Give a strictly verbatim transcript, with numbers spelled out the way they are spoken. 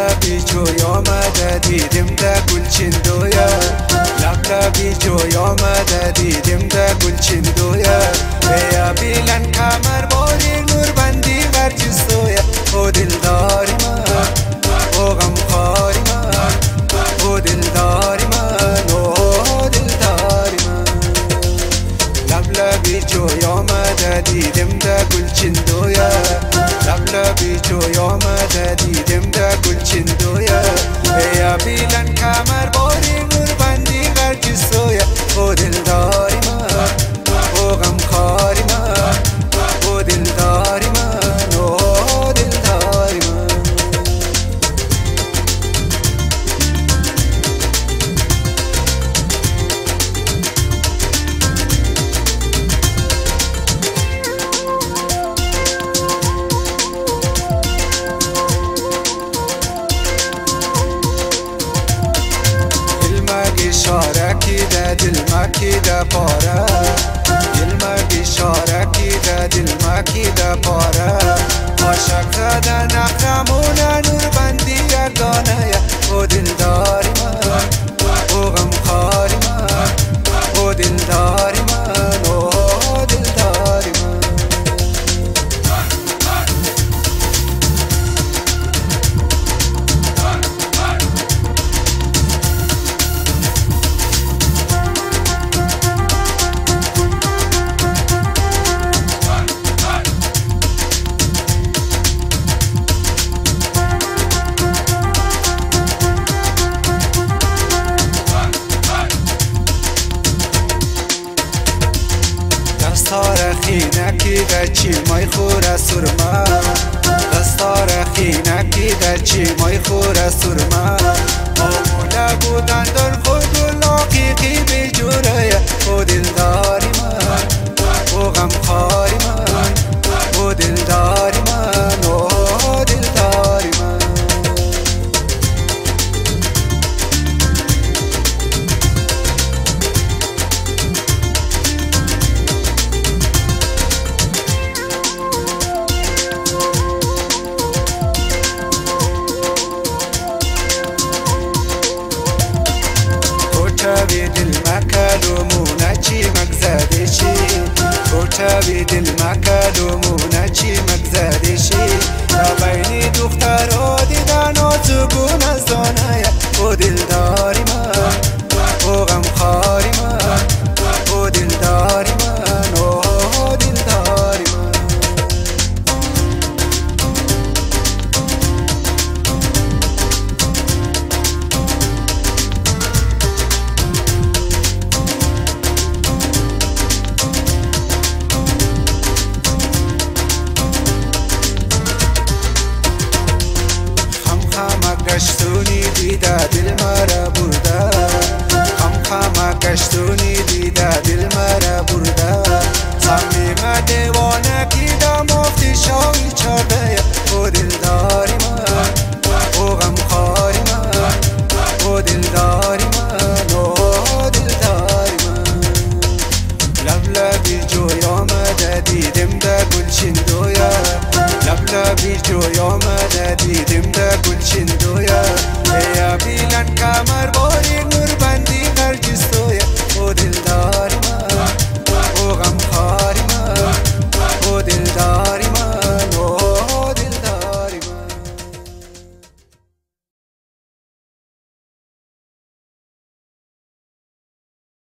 لبلبی جوی آمده دیدیم ده گلچین دویه لبلبی جوی آمده دیدیم ده گلچین دویه بیا بیلن کمر باری نور بندی برجستویه او دلداری من او غمخاری من او دلداری من او دلداری من لبلبی جوی آمده دیدیم ده گلچین دویه لبلبی جوی آمده دیدیم ده گلچین دویه بیا بیلن کمر باری نور بندی غرجستویه او دلداری من او غمخاری من او دلداری من او دلداری من شارکی ده دل مکی ده پاره دلمگی شارکی ده دل مکی ده پاره عاشق زده نخمونه نور بندی یگانه او دلداری من او غمخاری من او دلداری من او دلداری من دستار خینکی در چیمای خوره سرما دستار خینکی در چیمای خوره سرما آموده بودن در خود و لاقیقی بی جوره او دلداری من او غمخاری من او دلداری من او دلداری من کوچه دل مکلومونه چی مگزده چی کوچه دل مکلومونه چی مگزده چی تا بینی دختر ها دیدن و زبون از دانه او دلداری من او غمخاری من او دلداری من او دلداری من گشتونی دیده دل مرا برده خم خم گشتونی دیده دل مرا برده صمیم دیوانه کیده مفتی شاوی چارده او دلداری من او غمخاری من او دلداری من او دلداری من لبلبی جوی آمده دیدیم ده گلچین دویه لبلبی جوی آمده دیدیم ده گلچین دویه